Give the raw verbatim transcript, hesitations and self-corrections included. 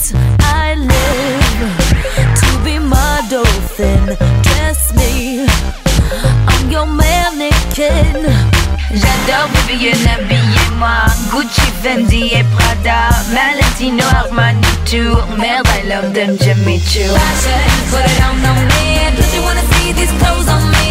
Yes, I live to be my dolphin. Dress me, I'm your mannequin. J'adore Vivienne, habillez-moi. Gucci, Fendi et Prada, Valentino, Armani, Tour. Merde, I love them, Jimmy Choo. Fashion, put it on the man. Don't you wanna see these clothes on me?